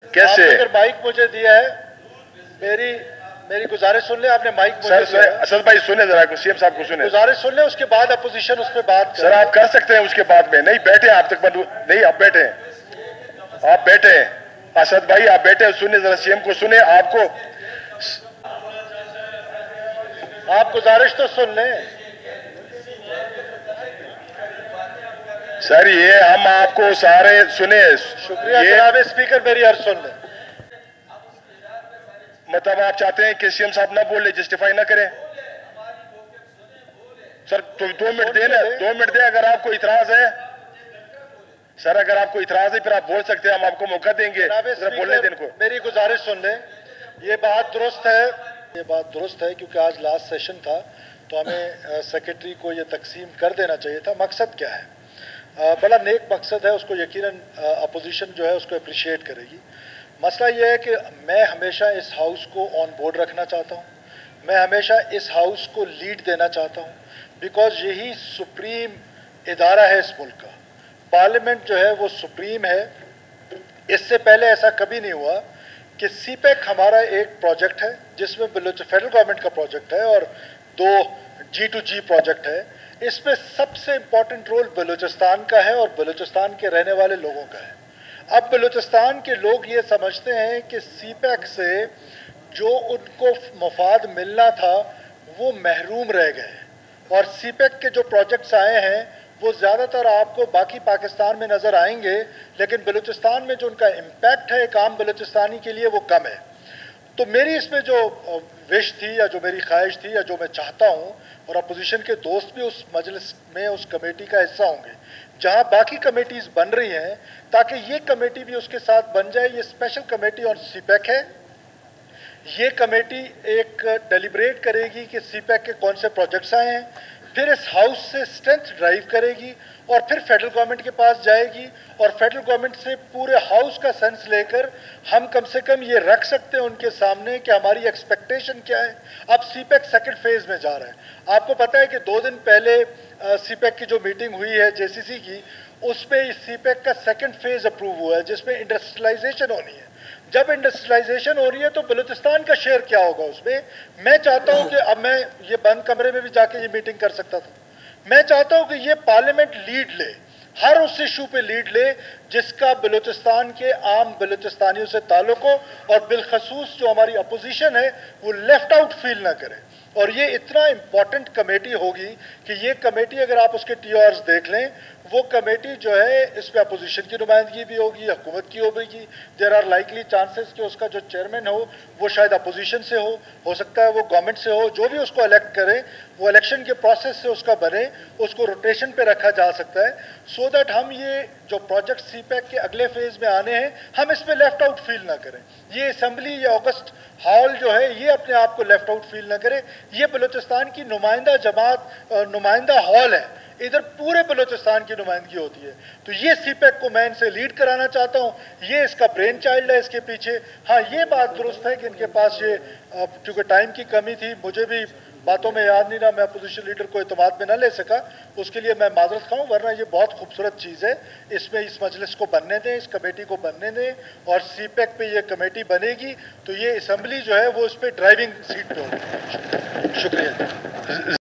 कैसे? आपने अगर माइक मुझे दिया है, मेरी गुजारिश सुन ले। आपने माइक मुझे दिया है। असद भाई सुने जरा, सीएम साहब को सुने। गुजारिश सुन ले, उसके बाद अपोजिशन उस पर बात करे। सर आप कर सकते हैं उसके बाद में। नहीं बैठे आप तक, नहीं आप बैठे, आप बैठे असद भाई, आप बैठे, सुने जरा, सीएम को सुने। आप गुजारिश तो सुन लें। सर ये हम आपको सारे सुने। शुक्रिया जनाब स्पीकर, मेरी अर्ज सुन लें। मतलब आप चाहते हैं कि सीएम साहब ना बोले, जस्टिफाई ना करें? सर तो 2 मिनट दे ना, 2 मिनट दे। अगर आपको इतराज है सर, अगर आपको इतराज है फिर आप बोल सकते हैं, हम आपको मौका देंगे। बोलने दें इनको। मेरी गुजारिश सुन लें। ये बात दुरुस्त है क्योंकि आज लास्ट सेशन था, तो हमें सेक्रेटरी को ये तकसीम कर देना चाहिए था। मकसद क्या है? बड़ा नेक मकसद है, उसको यकीनन अपोजिशन जो है उसको अप्रिशिएट करेगी। मसला ये है कि मैं हमेशा इस हाउस को ऑन बोर्ड रखना चाहता हूँ, मैं हमेशा इस हाउस को लीड देना चाहता हूँ, बिकॉज यही सुप्रीम इदारा है इस मुल्क का। पार्लियामेंट जो है वो सुप्रीम है। इससे पहले ऐसा कभी नहीं हुआ कि सीपैक हमारा एक प्रोजेक्ट है जिसमें फेडरल गवर्नमेंट का प्रोजेक्ट है और 2 G2G प्रोजेक्ट है। इसमें सबसे इम्पॉर्टेंट रोल बलूचिस्तान का है और बलूचिस्तान के रहने वाले लोगों का है। अब बलूचिस्तान के लोग ये समझते हैं कि सीपैक से जो उनको मफाद मिलना था वो महरूम रह गए, और सीपैक के जो प्रोजेक्ट्स आए हैं वो ज़्यादातर आपको बाकी पाकिस्तान में नज़र आएंगे, लेकिन बलूचिस्तान में जो उनका इम्पैक्ट है एक आम बलूचिस्तानी के लिए वो कम है। तो मेरी इसमें जो विश थी या जो मेरी ख्वाहिश थी या जो मैं चाहता हूँ, और अपोजिशन के दोस्त भी उस मजलिस में उस कमेटी का हिस्सा होंगे जहाँ बाकी कमेटीज़ बन रही हैं, ताकि ये कमेटी भी उसके साथ बन जाए। ये स्पेशल कमेटी ऑन सीपैक है। ये कमेटी एक डेलिब्रेट करेगी कि सीपैक के कौन से प्रोजेक्ट्स आए हैं, फिर इस हाउस से स्ट्रेंथ ड्राइव करेगी और फिर फेडरल गवर्नमेंट के पास जाएगी, और फेडरल गवर्नमेंट से पूरे हाउस का सेंस लेकर हम कम से कम ये रख सकते हैं उनके सामने कि हमारी एक्सपेक्टेशन क्या है। अब सीपैक सेकंड फेज में जा रहा है। आपको पता है कि 2 दिन पहले सीपैक की जो मीटिंग हुई है जेसीसी की, उसमें इस सीपैक का सेकंड फेज अप्रूव हुआ है जिसमें इंडस्ट्रियलाइजेशन होनी है। जब इंडस्ट्रियलाइजेशन हो रही है तो बलूचिस्तान का शेयर क्या होगा उसमें? मैं चाहता हूं कि अब मैं ये बंद कमरे में भी जाके ये मीटिंग कर सकता था। मैं चाहता हूं कि ये पार्लियामेंट लीड ले, हर उस इशू पे लीड ले जिसका बलूचिस्तान के आम बलूचिस्तानियों से ताल्लुक हो, और बिलखसूस जो हमारी अपोजिशन है वो लेफ्ट आउट फील ना करे। और ये इतना इम्पॉर्टेंट कमेटी होगी कि ये कमेटी अगर आप उसके TRs देख लें, वो कमेटी जो है इसमें अपोजिशन की नुमाइंदगी भी होगी, हुकूमत की होगी। देयर आर लाइकली चांसेस कि उसका जो चेयरमैन हो वो शायद अपोजिशन से हो सकता है वो गवर्नमेंट से हो। जो भी उसको इलेक्ट करे वो इलेक्शन के प्रोसेस से उसका बने, उसको रोटेशन पे रखा जा सकता है, सो दैट हम ये जो प्रोजेक्ट सीपैक के अगले फेज में आने हैं हम इसमें लेफ्ट आउट फील ना करें। ये असेंबली या ऑगस्ट हॉल जो है ये अपने आप को लेफ्ट आउट फील ना करे। ये बलूचिस्तान की नुमाइंदा जमात, नुमाइंदा हॉल है, इधर पूरे बलूचिस्तान की नुमाइंदगी होती है। तो ये सीपैक को मैं इनसे लीड कराना चाहता हूँ, ये इसका ब्रेन चाइल्ड है इसके पीछे। हाँ ये बात दुरुस्त है कि इनके पास ये क्योंकि टाइम की कमी थी, मुझे भी बातों में याद नहीं रहा, मैं अपोजिशन लीडर को एतमाद में न ले सका, उसके लिए मैं माजरत खाऊं, वरना ये बहुत खूबसूरत चीज़ है। इसमें इस मजलिस को बनने दें, इस कमेटी को बनने दें, और सीपैक पे ये कमेटी बनेगी तो ये असेंबली जो है वो इस पर ड्राइविंग सीट पे होगी। शुक्रिया।